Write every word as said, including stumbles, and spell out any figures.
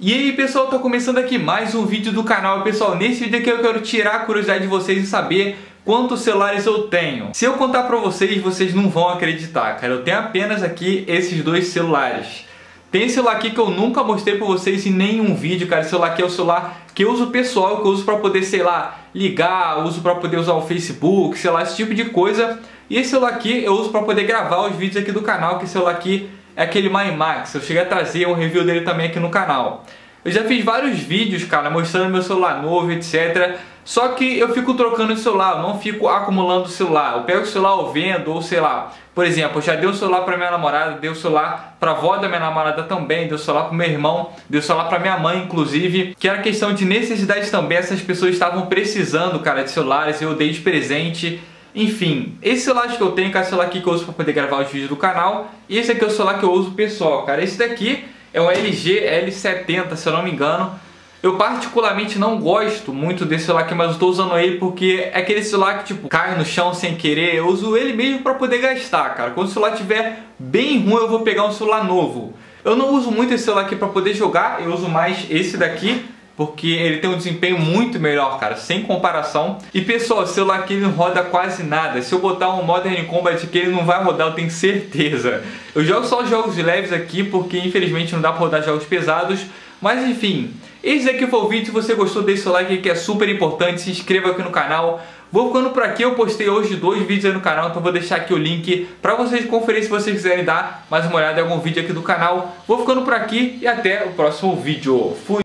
E aí pessoal, tô começando aqui mais um vídeo do canal. Pessoal, nesse vídeo aqui eu quero tirar a curiosidade de vocês e saber quantos celulares eu tenho. Se eu contar pra vocês, vocês não vão acreditar, cara. Eu tenho apenas aqui esses dois celulares. Tem esse celular aqui que eu nunca mostrei pra vocês em nenhum vídeo, cara. Esse celular aqui é o celular que eu uso pessoal, que eu uso pra poder, sei lá, ligar, uso pra poder usar o Facebook, sei lá, esse tipo de coisa. E esse celular aqui eu uso pra poder gravar os vídeos aqui do canal, que esse celular aqui é aquele MyMax. Eu cheguei a trazer um review dele também aqui no canal. Eu já fiz vários vídeos, cara, mostrando meu celular novo, etcétera. Só que eu fico trocando de celular, eu não fico acumulando o celular. Eu pego o celular, eu vendo, ou sei lá. Por exemplo, eu já dei o celular pra minha namorada, dei o celular pra avó da minha namorada também, dei o celular pro meu irmão, dei o celular pra minha mãe, inclusive. Que era questão de necessidade também, essas pessoas estavam precisando, cara, de celulares, eu dei de presente. Enfim, esse celular que eu tenho, cara, é o celular aqui que eu uso pra poder gravar os vídeos do canal. E esse aqui é o celular que eu uso pessoal, cara. Esse daqui é um L G L setenta, se eu não me engano. Eu particularmente não gosto muito desse celular aqui, mas eu estou usando ele porque é aquele celular que tipo cai no chão sem querer. Eu uso ele mesmo para poder gastar, cara. Quando o celular estiver bem ruim, eu vou pegar um celular novo. Eu não uso muito esse celular aqui para poder jogar, eu uso mais esse daqui, porque ele tem um desempenho muito melhor, cara, sem comparação. E pessoal, o celular aqui não roda quase nada. Se eu botar um Modern Combat aqui, ele não vai rodar, eu tenho certeza. Eu jogo só jogos leves aqui, porque infelizmente não dá pra rodar jogos pesados. Mas enfim, esse aqui foi o vídeo. Se você gostou, deixa o seu like que é super importante. Se inscreva aqui no canal. Vou ficando por aqui, eu postei hoje dois vídeos aí no canal, então vou deixar aqui o link pra vocês conferirem se vocês quiserem dar mais uma olhada em algum vídeo aqui do canal. Vou ficando por aqui e até o próximo vídeo. Fui!